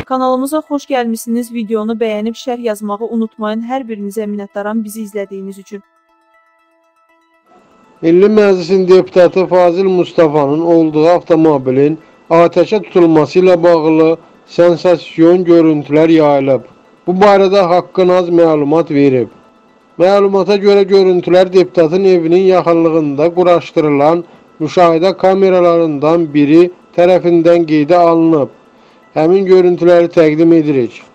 Kanalımıza xoş gəlmişsiniz. Videonu bəyənib şərh yazmağı unutmayın. Hər birinizə minnətdaram bizi izlədiyiniz üçün. Milli Məclisin deputatı Fazil Mustafa'nın olduğu avtomobilin ateşe tutulması ile bağlı sensasyon görüntüler yayılıb. Bu barədə Haqqın az məlumat verib. Məlumata görə görüntülər deputatın evinin yaxınlığında quraşdırılan müşahidə kameralarından biri tərəfindən qeydə alınıb. Həmin görüntüləri təqdim edirik.